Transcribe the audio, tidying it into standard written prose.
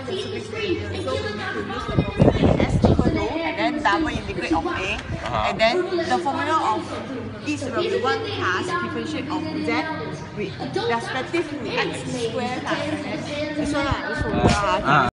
specific gradient. So we need to use the formula S equal to and then double integrate of A. And then the formula of this will be 1 plus differentiate of Z with respective to x square times this one this formula.